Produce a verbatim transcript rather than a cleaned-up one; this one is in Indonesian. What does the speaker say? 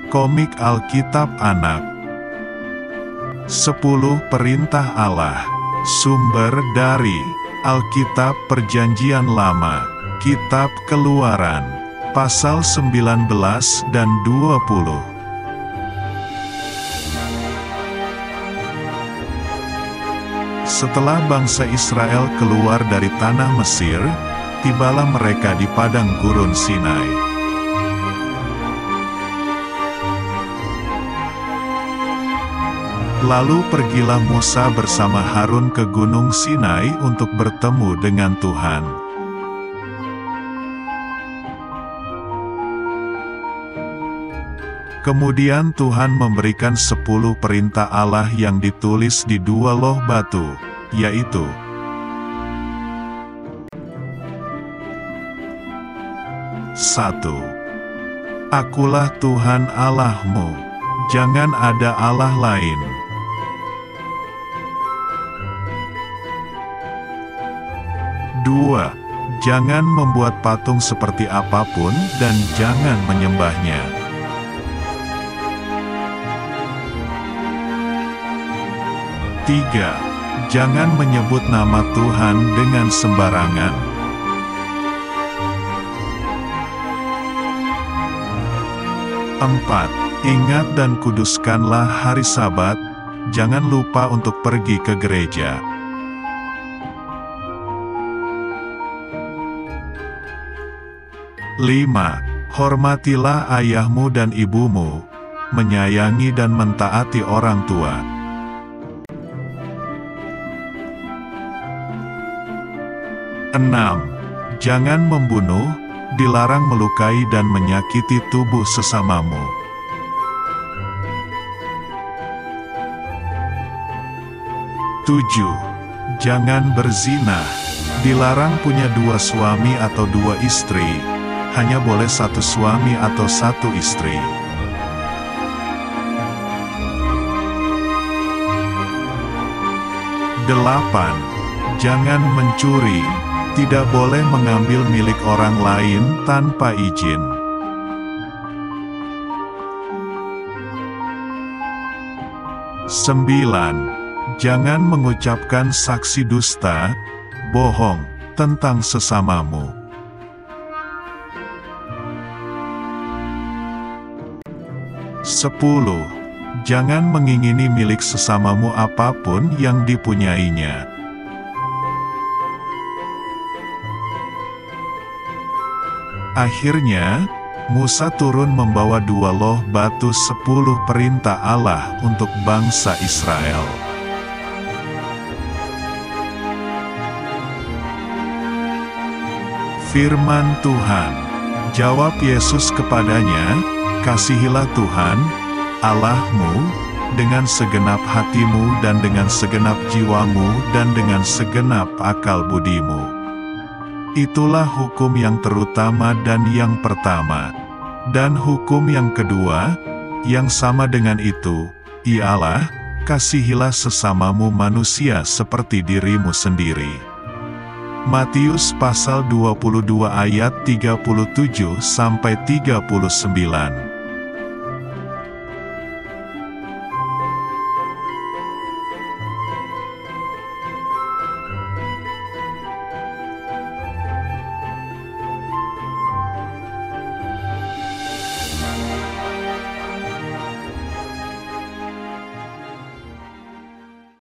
Komik Alkitab Anak. sepuluh Perintah Allah. Sumber dari Alkitab Perjanjian Lama, Kitab Keluaran, pasal sembilan belas dan dua puluh. Setelah bangsa Israel keluar dari tanah Mesir, tibalah mereka di padang gurun Sinai. Lalu pergilah Musa bersama Harun ke gunung Sinai untuk bertemu dengan Tuhan. Kemudian Tuhan memberikan sepuluh perintah Allah yang ditulis di dua loh batu, yaitu: satu. Akulah Tuhan Allahmu, jangan ada Allah lain. Dua. Jangan membuat patung seperti apapun dan jangan menyembahnya. Tiga. Jangan menyebut nama Tuhan dengan sembarangan. Empat. Ingat dan kuduskanlah hari Sabat, jangan lupa untuk pergi ke gereja. Lima. Hormatilah ayahmu dan ibumu, menyayangi dan mentaati orang tua. Enam. Jangan membunuh, dilarang melukai dan menyakiti tubuh sesamamu. Tujuh. Jangan berzina, dilarang punya dua suami atau dua istri, hanya boleh satu suami atau satu istri. Delapan. Jangan mencuri, tidak boleh mengambil milik orang lain tanpa izin. Sembilan. Jangan mengucapkan saksi dusta, bohong, tentang sesamamu. Sepuluh. Jangan mengingini milik sesamamu apapun yang dipunyainya. Akhirnya, Musa turun membawa dua loh batu sepuluh perintah Allah untuk bangsa Israel. Firman Tuhan. Jawab Yesus kepadanya, "Kasihilah Tuhan, Allahmu, dengan segenap hatimu dan dengan segenap jiwamu dan dengan segenap akal budimu." Itulah hukum yang terutama dan yang pertama. Dan hukum yang kedua, yang sama dengan itu, ialah, kasihilah sesamamu manusia seperti dirimu sendiri. Matius pasal dua puluh dua ayat tiga puluh tujuh sampai tiga puluh sembilan.